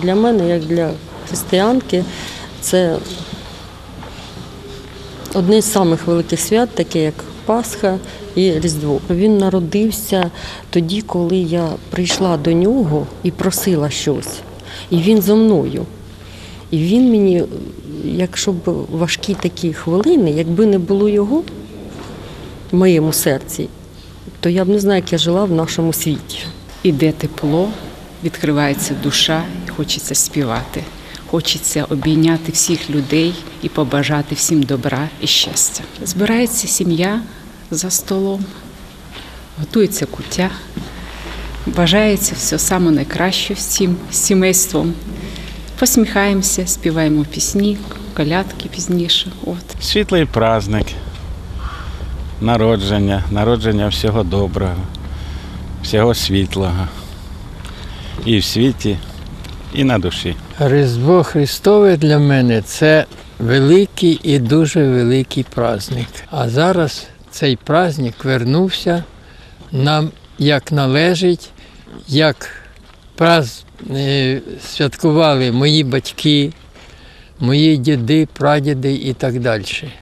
Для мене, як для християнки, це одне з самих великих свят, таке як Пасха і Різдво. Він народився тоді, коли я прийшла до нього і просила щось. І він зо мною. І він мені, якщо б важкі такі хвилини, якби не було його в моєму серці, то я б не знаю, як я жила в нашому світі. Іде тепло, відкривається душа і хочеться співати. Хочеться обійняти всіх людей і побажати всім добра і щастя. Збирається сім'я за столом, готується куття, бажається все саме найкраще всім сімейством. Посміхаємося, співаємо пісні, колядки пізніше. Світлий праздник, народження всього доброго, всього світлого. І в світі, і на душі. Різдво Христове для мене – це великий і дуже великий праздник. А зараз цей праздник вернувся нам як належить, як святкували мої батьки, мої діди, прадіди і так далі.